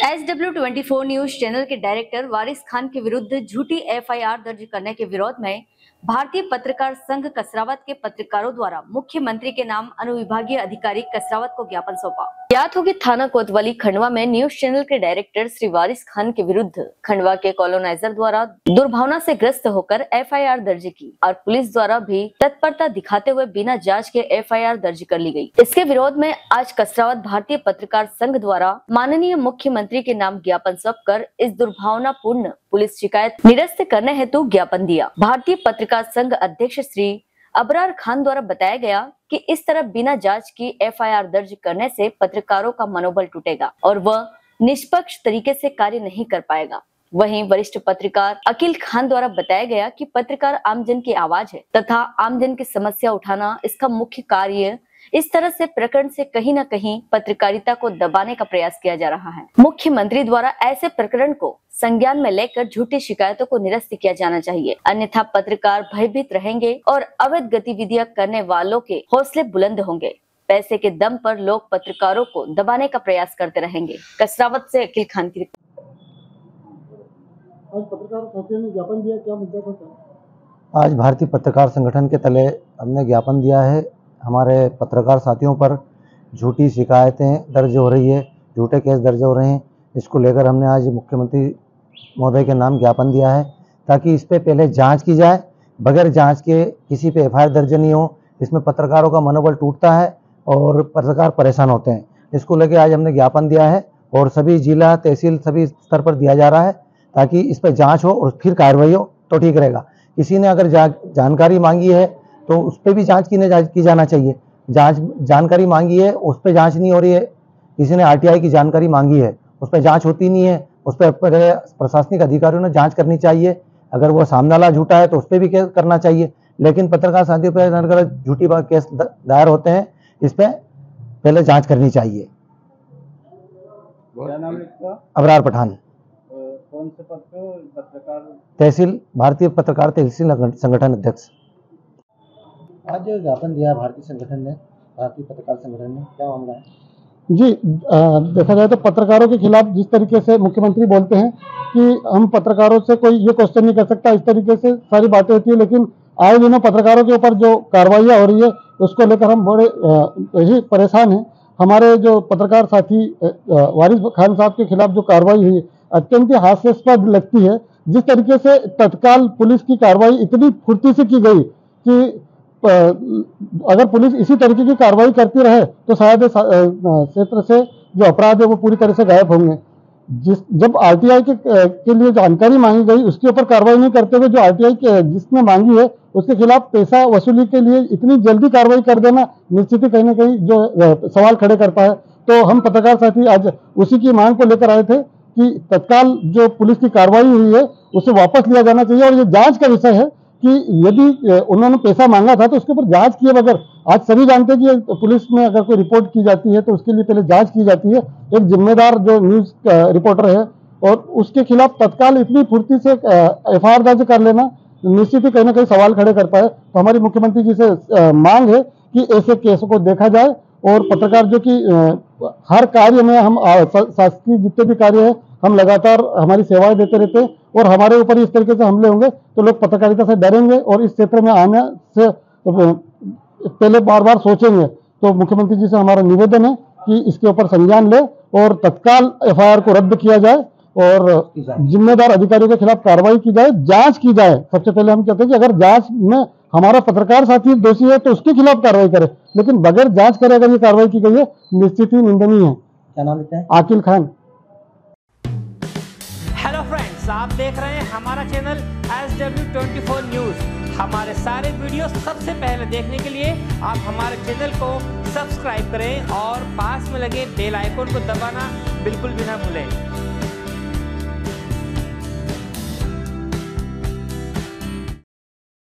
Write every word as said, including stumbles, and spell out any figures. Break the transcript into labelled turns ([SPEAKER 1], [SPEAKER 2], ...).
[SPEAKER 1] S W twenty four news channel के director Waris Khan के विरुद्ध झूठी एफ आई आर दर्ज करने के विरोध में भारतीय पत्रकार संघ कसरावत के पत्रकारों द्वारा मुख्यमंत्री के नाम अनुविभागीय अधिकारी कसरावत को ज्ञापन सौंपा। ज्ञात हो कि थाना कोतवाली खंडवा में न्यूज चैनल के डायरेक्टर श्री वारिस खान के विरुद्ध खंडवा के कॉलोनाइजर द्वारा दुर्भावना से ग्रस्त होकर एफ आई आर दर्ज की और पुलिस द्वारा भी तत्परता दिखाते हुए बिना जांच के एफ आई आर दर्ज कर ली गई। इसके विरोध में आज कसरावत भारतीय पत्रकार संघ द्वारा माननीय मुख्यमंत्री के नाम ज्ञापन सौंप कर इस दुर्भावनापूर्ण पुलिस शिकायत निरस्त करने हेतु ज्ञापन दिया। भारतीय पत्रकार संघ अध्यक्ष श्री अबरार खान द्वारा बताया गया कि इस तरह बिना जांच की एफ आई आर दर्ज करने से पत्रकारों का मनोबल टूटेगा और वह निष्पक्ष तरीके से कार्य नहीं कर पाएगा। वहीं वरिष्ठ पत्रकार अकील खान द्वारा बताया गया कि पत्रकार आमजन की आवाज है तथा आमजन की समस्या उठाना इसका मुख्य कार्य। इस तरह से प्रकरण से कहीं न कहीं पत्रकारिता को दबाने का प्रयास किया जा रहा है। मुख्यमंत्री द्वारा ऐसे प्रकरण को संज्ञान में लेकर झूठी शिकायतों को निरस्त किया जाना चाहिए, अन्यथा पत्रकार भयभीत रहेंगे और अवैध गतिविधियां करने वालों के हौसले बुलंद होंगे। पैसे के दम पर लोग पत्रकारों को दबाने का प्रयास करते रहेंगे। कसरावत से अकील खान की रिपोर्ट।
[SPEAKER 2] आज पत्रकार साथियों ने ज्ञापन दिया, क्या मुद्दा था?
[SPEAKER 3] आज भारतीय पत्रकार संगठन के तले हमने ज्ञापन दिया है। हमारे पत्रकार साथियों पर झूठी शिकायतें दर्ज हो रही है, झूठे केस दर्ज हो रहे हैं। इसको लेकर हमने आज मुख्यमंत्री महोदय के नाम ज्ञापन दिया है ताकि इस पे पहले जांच की जाए। बगैर जांच के किसी पे एफ आई आर दर्ज नहीं हो। इसमें पत्रकारों का मनोबल टूटता है और पत्रकार परेशान होते हैं। इसको लेकर आज हमने ज्ञापन दिया है और सभी जिला तहसील सभी स्तर पर दिया जा रहा है ताकि इस पर जाँच हो और फिर कार्रवाई हो तो ठीक रहेगा। किसी ने अगर जा, जानकारी मांगी है तो उस पर भी जांच की, की जाना चाहिए। जांच जानकारी मांगी है उस पर जांच नहीं हो रही है। किसी ने आर टी आई की जानकारी मांगी है उस पर जांच होती नहीं है। उस पर प्रशासनिक अधिकारियों ने जांच करनी चाहिए। अगर वो सामने वाला झूठा है तो उस पर भी केस करना चाहिए। लेकिन पत्रकार साथियों पर अगर झूठी केस दायर होते हैं इस पर पहले जाँच करनी चाहिए।
[SPEAKER 2] क्या नाम है?
[SPEAKER 3] अबरार पठान।
[SPEAKER 2] कौन से पद पे? पत्रकार
[SPEAKER 3] तहसील भारतीय पत्रकार तहसील संगठन अध्यक्ष। आज ज्ञापन दिया भारतीय संगठन ने, भारतीय पत्रकार संगठन ने, क्या मामला है?
[SPEAKER 2] जी, आ, देखा जाए तो पत्रकारों के खिलाफ जिस तरीके से मुख्यमंत्री बोलते हैं कि हम पत्रकारों से कोई ये क्वेश्चन नहीं कर सकता, इस तरीके से सारी बातें होती है, लेकिन आए दिनों पत्रकारों के ऊपर जो कार्रवाइयाँ हो रही है उसको लेकर हम बड़े ही परेशान हैं। हमारे जो पत्रकार साथी वारिस खान साहब के खिलाफ जो कार्रवाई हुई अत्यंत हास्यास्पद लगती है। जिस तरीके से तत्काल पुलिस की कार्रवाई इतनी फुर्ती से की गई कि अगर पुलिस इसी तरीके की कार्रवाई करती रहे तो शायद क्षेत्र से जो अपराध है वो पूरी तरह से गायब होंगे। जिस जब आर टी आई के, के लिए जानकारी मांगी गई उसके ऊपर कार्रवाई नहीं करते हुए जो आर टी आई के जिसने मांगी है उसके खिलाफ पैसा वसूली के लिए इतनी जल्दी कार्रवाई कर देना निश्चित ही कहीं ना कहीं जो सवाल खड़े करता है। तो हम पत्रकार साथी आज उसी की मांग को लेकर आए थे कि तत्काल जो पुलिस की कार्रवाई हुई है उसे वापस लिया जाना चाहिए और ये जांच का विषय है कि यदि उन्होंने पैसा मांगा था तो उसके ऊपर जांच किए बगैर, आज सभी जानते हैं कि पुलिस में अगर कोई रिपोर्ट की जाती है तो उसके लिए पहले जांच की जाती है। एक जिम्मेदार जो न्यूज रिपोर्टर है और उसके खिलाफ तत्काल इतनी फुर्ती से एफ आई आर दर्ज कर लेना निश्चित ही कहीं ना कहीं सवाल खड़े करता है। तो हमारी मुख्यमंत्री जी से मांग है कि ऐसे केसों को देखा जाए और पत्रकार जो कि हर कार्य में हम शासकीय जितने भी कार्य है हम लगातार हमारी सेवाएं देते रहते हैं और हमारे ऊपर इस तरीके से हमले होंगे तो लोग पत्रकारिता से डरेंगे और इस क्षेत्र में आने से पहले बार बार सोचेंगे। तो मुख्यमंत्री जी से हमारा निवेदन है कि इसके ऊपर संज्ञान ले और तत्काल एफ आई आर को रद्द किया जाए और जिम्मेदार अधिकारियों के खिलाफ कार्रवाई की जाए, जांच की जाए। सबसे पहले हम कहते हैं कि अगर जांच में हमारा पत्रकार साथी दोषी है तो उसके खिलाफ कार्रवाई करे, लेकिन बगैर जांच करे अगर ये कार्रवाई की गई है निश्चित ही निंदनीय है।
[SPEAKER 3] क्या नाम है?
[SPEAKER 2] अकील खान।
[SPEAKER 4] हेलो फ्रेंड्स, आप देख रहे हैं हमारा channel S W twenty four news. हमारे सारे वीडियो सबसे पहले देखने के लिए आप हमारे चैनल को सब्सक्राइब करें और पास में लगे बेल आइकन को दबाना बिल्कुल भी ना भूलें।